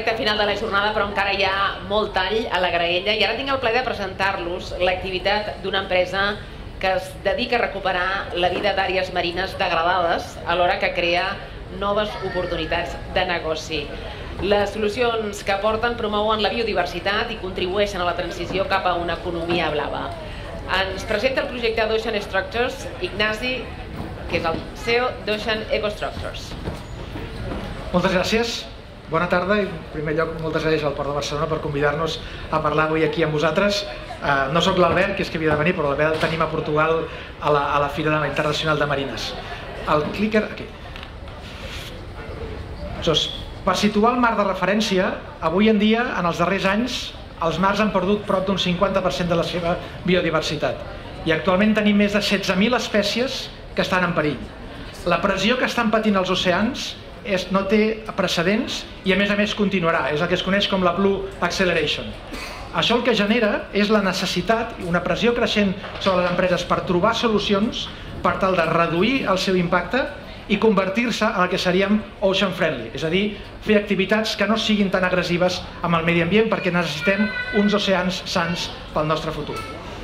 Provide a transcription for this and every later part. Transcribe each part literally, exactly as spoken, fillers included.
recta final de la jornada, però encara hi ha molt tall a la graella i ara tinc el plaer de presentar-los l'activitat d'una empresa que es dedica a recuperar la vida d'àrees marines degradades alhora que crea noves oportunitats de negoci. Les solucions que aporten promouen la biodiversitat i contribueixen a la transició cap a una economia blava. Ens presenta el projecte d'Ocean Structures Ignasi, que és el C E O d'Ocean Ecostructures. Moltes gràcies, bona tarda i en primer lloc moltes gràcies al Port de Barcelona per convidar-nos a parlar avui aquí amb vosaltres. No soc l'Albert, que és que havia de venir, però l'Albert el tenim a Portugal a la Fira Internacional de Marines. El clicker, aquí. Per situar el mar de referència, avui en dia, en els darrers anys, els mars han perdut prop d'un cinquanta per cent de la seva biodiversitat i actualment tenim més de setze mil espècies que estan en perill. La pressió que estan patint els oceans no té precedents i a més a més continuarà, és el que es coneix com la Blue Acceleration. Això el que genera és la necessitat i una pressió creixent sobre les empreses per trobar solucions per tal de reduir el seu impacte i convertir-se en el que seríem ocean friendly, és a dir, fer activitats que no siguin tan agressives amb el medi ambient perquè necessitem uns oceans sans pel nostre futur.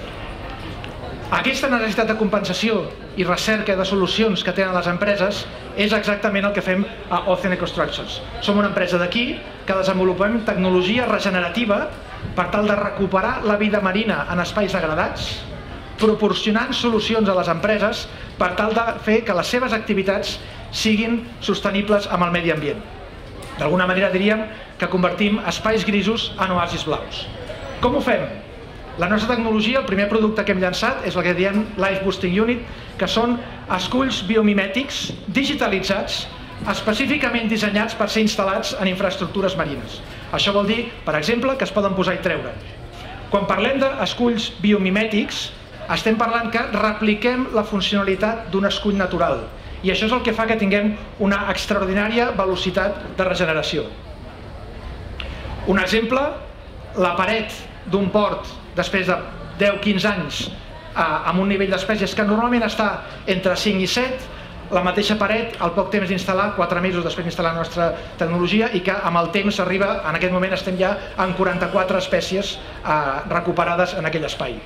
Aquesta necessitat de compensació i recerca de solucions que tenen les empreses és exactament el que fem a Ocean Ecostructures. Som una empresa d'aquí que desenvolupem tecnologia regenerativa per tal de recuperar la vida marina en espais degradats, proporcionant solucions a les empreses per tal de fer que les seves activitats siguin sostenibles amb el medi ambient. D'alguna manera diríem que convertim espais grisos en oasis blaus. Com ho fem? La nostra tecnologia, el primer producte que hem llançat és el que diem Life Boosting Unit, que són esculls biomimètics digitalitzats específicament dissenyats per ser instal·lats en infraestructures marines. Això vol dir, per exemple, que es poden posar i treure. Quan parlem d'esculls biomimètics, estem parlant que repliquem la funcionalitat d'un escull natural i això és el que fa que tinguem una extraordinària velocitat de regeneració. Un exemple, la paret d'un port després de deu a quinze anys amb un nivell d'espècies que normalment està entre cinc i set, la mateixa paret, al poc temps d'instal·lar, quatre mesos després d'instal·lar la nostra tecnologia i que amb el temps arriba, en aquest moment estem ja en quaranta-quatre espècies recuperades en aquell espai.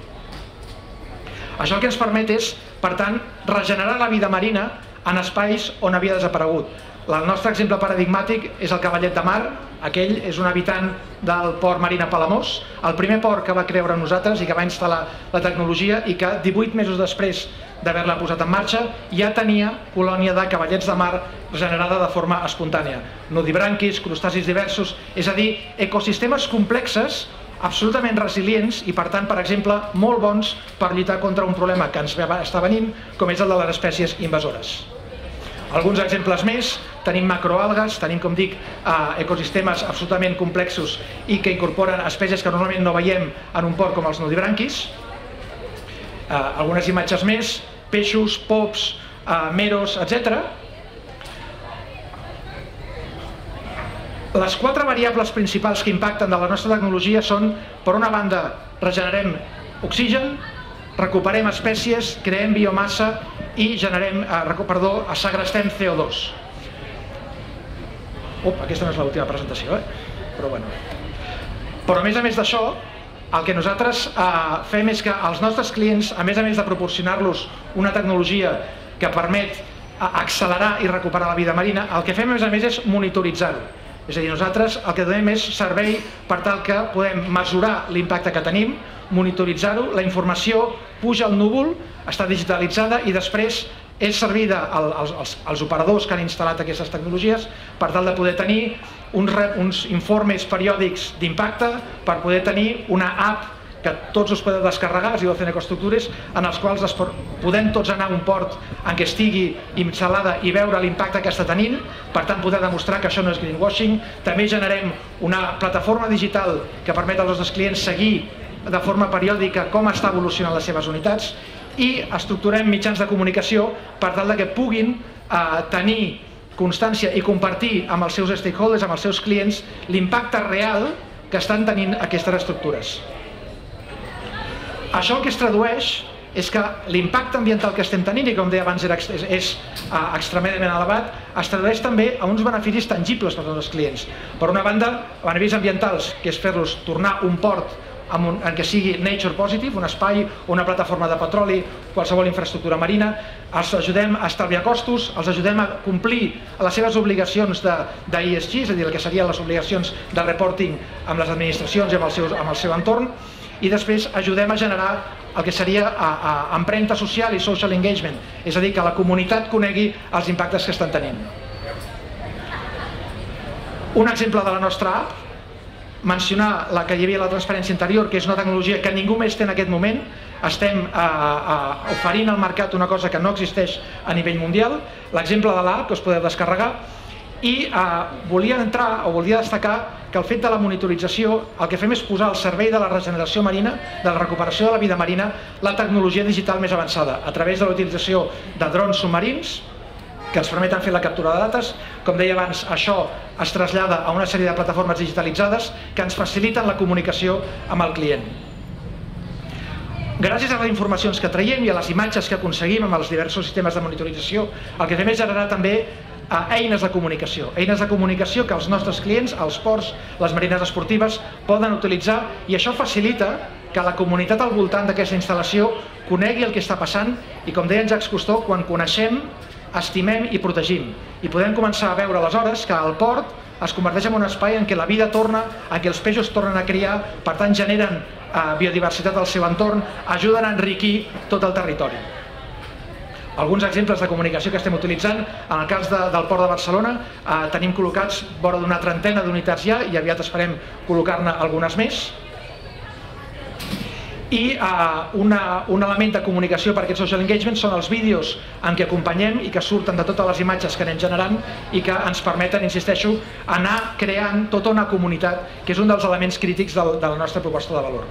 Això el que ens permet és, per tant, regenerar la vida marina en espais on havia desaparegut. El nostre exemple paradigmàtic és el cavallet de mar, aquell és un habitant del port Marina Palamós, el primer port que va creure nosaltres i que va instal·lar la tecnologia i que divuit mesos després d'haver-la posat en marxa ja tenia colònia de cavallets de mar generada de forma espontània. Nudibranquis, crustacis diversos, és a dir, ecosistemes complexes absolutament resilients i, per tant, per exemple, molt bons per lluitar contra un problema que ens està venint, com és el de les espècies invasores. Alguns exemples més, tenim macroalgues, tenim, com dic, ecosistemes absolutament complexos i que incorporen espècies que normalment no veiem en un port com els nudibranquis. Algunes imatges més, peixos, pops, meros, etcètera. Les quatre variables principals que impacten de la nostra tecnologia són, per una banda, regenerem oxigen, recuperem espècies, creem biomassa i generem, perdó, segrestem C O dos. Up, aquesta no és l'última presentació, eh? Però bueno. Però a més a més d'això, el que nosaltres fem és que els nostres clients, a més a més de proporcionar-los una tecnologia que permet accelerar i recuperar la vida marina, el que fem a més a més és monitoritzar-ho. És a dir, nosaltres el que donem és servei per tal que podem mesurar l'impacte que tenim, monitoritzar-ho, la informació puja al núvol, està digitalitzada i després és servida als operadors que han instal·lat aquestes tecnologies per tal de poder tenir uns informes periòdics d'impacte, per poder tenir una app que tots us podeu descarregar, es diu Ocean Ecostructures, en els quals podem tots anar a un port en què estigui instal·lada i veure l'impacte que està tenint, per tant poder demostrar que això no és greenwashing. També generem una plataforma digital que permet als nostres clients seguir de forma periòdica com està evolucionant les seves unitats i estructurem mitjans de comunicació per tal que puguin tenir constància i compartir amb els seus stakeholders, amb els seus clients, l'impacte real que estan tenint aquestes estructures. Això el que es tradueix és que l'impacte ambiental que estem tenint, i com deia abans és, és uh, extremadament elevat, es tradueix també a uns beneficis tangibles per als nostres clients. Per una banda, beneficis ambientals, que és fer-los tornar un port amb un, en què sigui nature positive, un espai, una plataforma de petroli, qualsevol infraestructura marina, els ajudem a estalviar costos, els ajudem a complir les seves obligacions d'E S G, és a dir, el que serien les obligacions de reporting amb les administracions i amb el seu, amb el seu entorn, i després ajudem a generar el que seria a, a empremta social i social engagement, és a dir, que la comunitat conegui els impactes que estan tenint. Un exemple de la nostra app, mencionar la que hi havia la transparència interior, que és una tecnologia que ningú més té en aquest moment. Estem a, a, oferint al mercat una cosa que no existeix a nivell mundial, l'exemple de l'app que us podeu descarregar, i a, volia entrar o volia destacar que el fet de la monitorització el que fem és posar al servei de la regeneració marina, de la recuperació de la vida marina, la tecnologia digital més avançada, a través de la utilització de drons submarins que ens permeten fer la captura de dates. Com deia abans, això es trasllada a una sèrie de plataformes digitalitzades que ens faciliten la comunicació amb el client. Gràcies a les informacions que traiem i a les imatges que aconseguim amb els diversos sistemes de monitorització, el que fem és generar també eines de comunicació, eines de comunicació que els nostres clients, els ports, les marines esportives poden utilitzar, i això facilita que la comunitat al voltant d'aquesta instal·lació conegui el que està passant, i com deia en Jacques Cousteau, quan coneixem, estimem i protegim. I podem començar a veure aleshores que el port es converteix en un espai en què la vida torna, en què els peixos tornen a criar, per tant generen eh, biodiversitat al seu entorn, ajuden a enriquir tot el territori. Alguns exemples de comunicació que estem utilitzant, en el cas de, del Port de Barcelona, eh, tenim col·locats vora d'una trentena d'unitats ja, i aviat esperem col·locar-ne algunes més. I uh, una, un element de comunicació per aquest social engagement són els vídeos en què acompanyem i que surten de totes les imatges que anem generant i que ens permeten, insisteixo, anar creant tota una comunitat, que és un dels elements crítics del, de la nostra proposta de valor.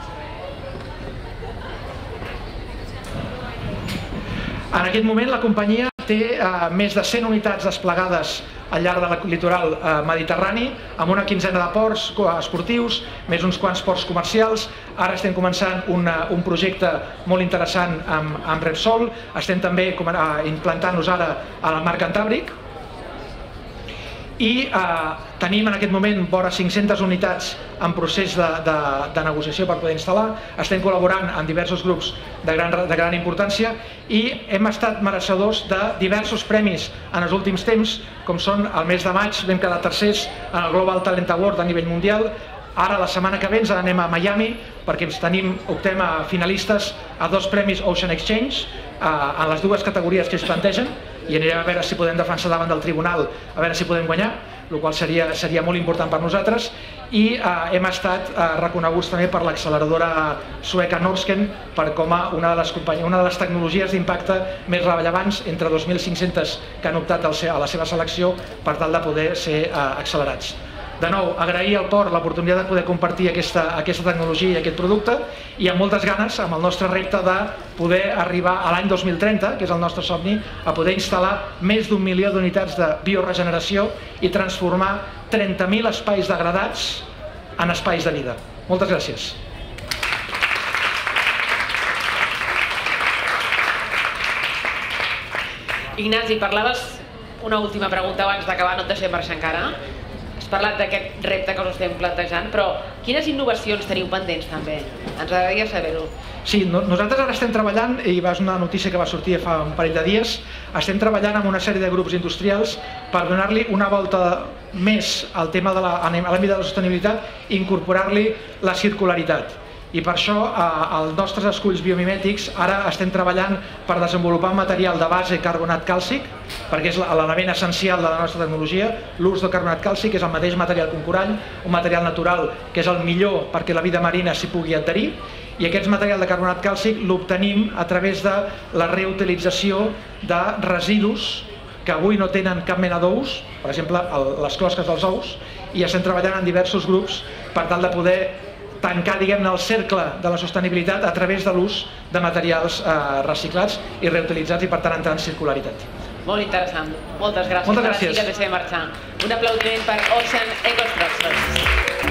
En aquest moment la companyia té uh, més de cent unitats desplegades al llarg del litoral eh, mediterrani, amb una quinzena de ports esportius, més uns quants ports comercials. Ara estem començant una, un projecte molt interessant amb, amb Repsol, estem també eh, implantant-nos ara a la mar Cantàbric, i eh, tenim en aquest moment vora cinc-centes unitats en procés de, de, de negociació per poder instal·lar. Estem col·laborant amb diversos grups de gran, de gran importància i hem estat mereixedors de diversos premis en els últims temps, com són el mes de maig vam quedar tercers en el Global Talent Award a nivell mundial. Ara la setmana que ve ens anem a Miami perquè ens tenim, optem a finalistes a dos premis Ocean Exchange eh, en les dues categories que es plantegen, i anirem a veure si podem defensar davant del tribunal, a veure si podem guanyar, el qual seria, seria molt important per nosaltres. I eh, hem estat eh, reconeguts també per l'acceleradora sueca Norsken per com a una de les, una de les tecnologies d'impacte més rellevants entre dos mil cinc-centes que han optat a la seva selecció per tal de poder ser eh, accelerats. De nou, agrair al port l'oportunitat de poder compartir aquesta, aquesta tecnologia i aquest producte, i amb moltes ganes, amb el nostre repte de poder arribar a l'any dos mil trenta, que és el nostre somni, a poder instal·lar més d'un milió d'unitats de bioregeneració i transformar trenta mil espais degradats en espais de vida. Moltes gràcies. Ignasi, parlaves una última pregunta abans d'acabar, no et deixem marxar encara. Has parlat d'aquest repte que us estem plantejant, però quines innovacions teniu pendents també? Ens agradaria saber-ho. Sí, no, nosaltres ara estem treballant, i va ser una notícia que va sortir fa un parell de dies, estem treballant amb una sèrie de grups industrials per donar-li una volta més al tema de l'àmbit de la sostenibilitat i incorporar-li la circularitat. I per això als nostres esculls biomimètics ara estem treballant per desenvolupar un material de base carbonat càlcic, perquè és l'element essencial de la nostra tecnologia. L'ús de carbonat càlcic és el mateix material que un corall, un material natural que és el millor perquè la vida marina s'hi pugui adherir, i aquest material de carbonat càlcic l'obtenim a través de la reutilització de residus que avui no tenen cap mena d'ous, per exemple les closques dels ous, i estem treballant en diversos grups per tal de poder tancar, diguem-ne, el cercle de la sostenibilitat a través de l'ús de materials eh, reciclats i reutilitzats, i per tant entrar en circularitat. Molt interessant. Moltes gràcies. Moltes gràcies. Ara sí que deixem marxar. Un aplaudiment per Ocean EcoStruxures.